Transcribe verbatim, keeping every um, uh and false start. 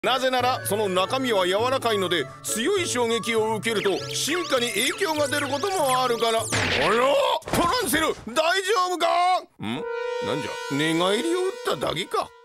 なぜならその中身は柔らかいので強い衝撃を受けると進化に影響が出ることもあるから。あらトランセル大丈夫か？んなんじゃ寝返りを打っただけか。